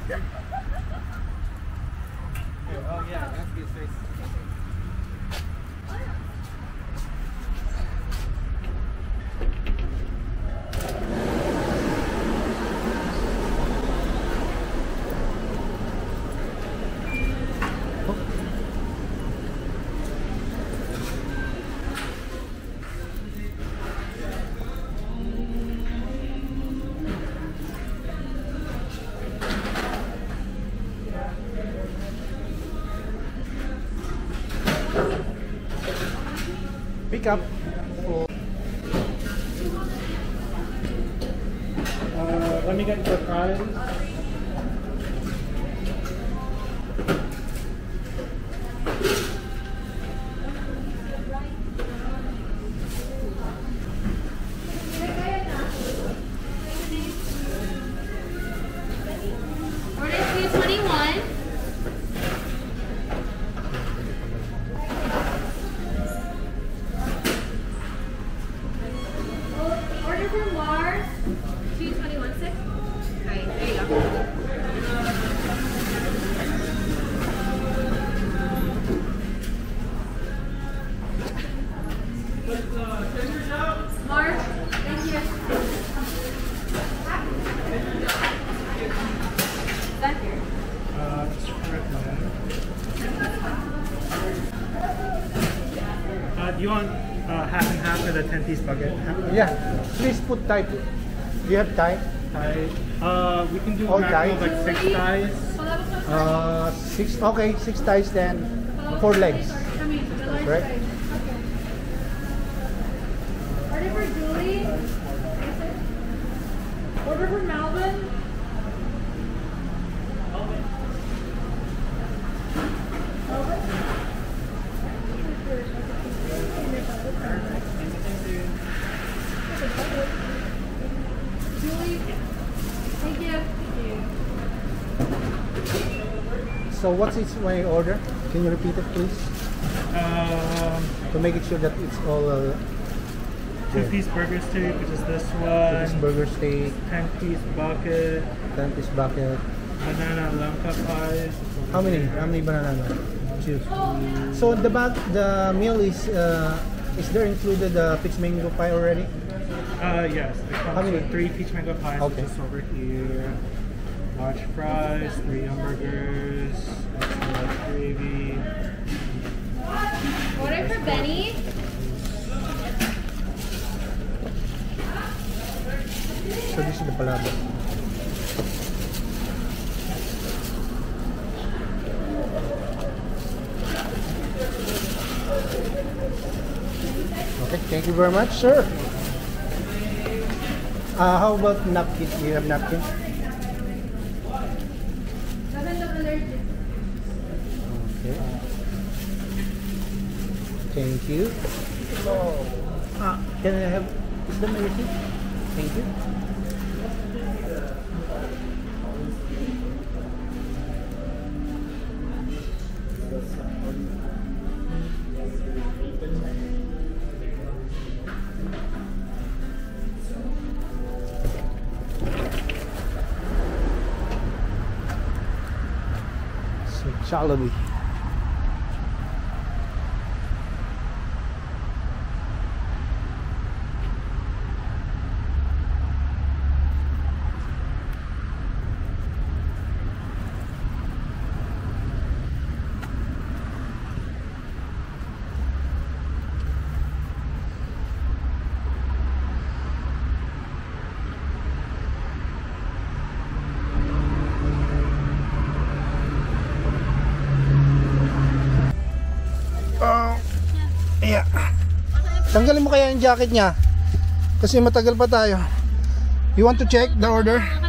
Oh yeah, that's good face. Pick up. Let me get the fries. Order 221. Order for Mars 221, sir. Alright, there you go. Mars, thank you. Back here. Do you want half and half for the 10-piece bucket? Yeah, please put Thai. Do you have Thai? Thai. We can do All maximum Thai? like 6 thighs. 6. Okay, 6 thighs then 4 legs. Right? Order for Julie. Order for Melvin. Julie. Thank you. So what is my order? Can you repeat it please? To make it sure that it's all 2-piece burger steak, which is this this one. burger steak, 10-piece bucket. 10-piece bucket. Banana langka pies. How many banana? 2. So the meal is there included peach mango pie already? Yes. It comes How many? with 3 peach mango pies, Okay. which is over here. Large fries, 3 hamburgers, extra gravy. Order for Benny. So this is the palabra. Okay, thank you very much, sir. How about napkin? Do you have napkin? Okay. Thank you. Can I have? Is that my receipt? Thank you. So Jollibee. Yeah. Tanggalin mo kaya yung jacket niya. Kasi matagal pa tayo. You want to check the order?